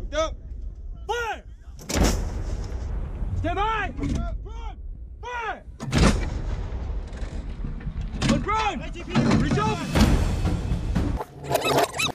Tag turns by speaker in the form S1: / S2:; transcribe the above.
S1: Locked up.
S2: Fire! Stand by! Fire! On prime! Reach open!